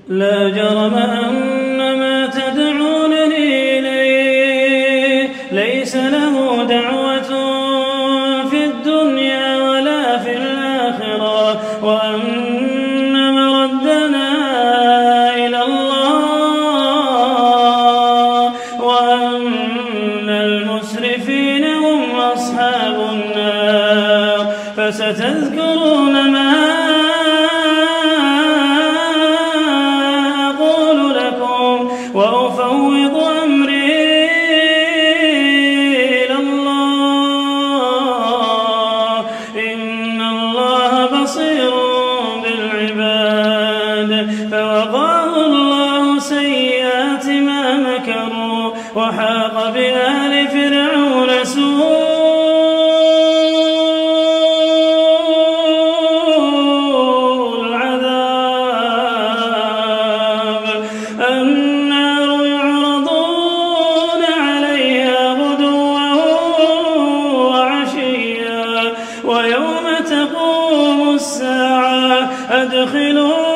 لا جرم أن ما تدعونني إليه ليس له دعوة في الدنيا ولا في الآخرة، وأن مردنا إلى الله، وأن المسرفين هم أصحاب النار. فستذكرون ما أقول لكم وأفوض أمري إلى الله، إن الله بصير بالعباد. فوقاه الله سيئات ما مكروا، وحاق بآل فرعون سوء العذاب. النار يعرضون عليها غدوا وعشيا، ويوم تقوم الساعة أدخلوا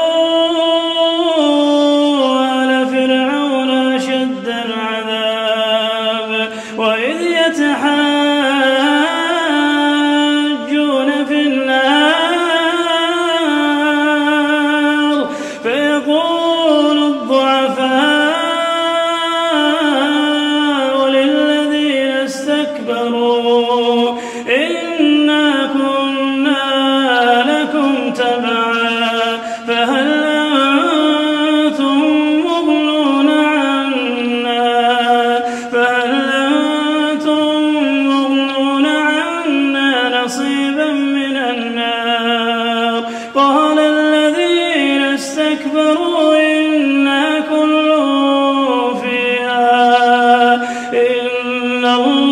آل فرعون أشد العذاب. وإذ يتحاجون في النار فيقول الضعفاء للذين استكبروا إنا كنا لكم تبعا فهل أنتم مغنون عنا نصيبا من النار؟ قال الذين استكبروا إنا كل فيها إن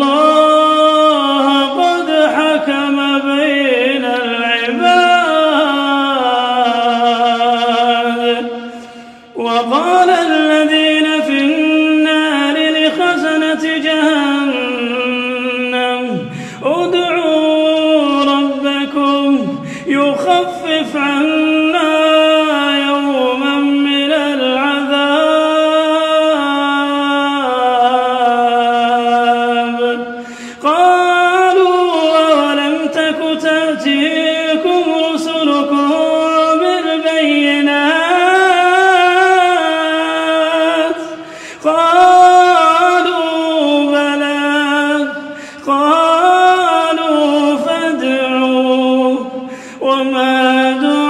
الله قد حكم بين العباد. وقال الذين في النار لخزنة جهنم ادعوا ربكم يخفف عنا يوما من العذاب. قالوا أولم تك تأتيكم رسلكم بالبينات؟ قالوا بلى. قالوا فادعوا وما دعوا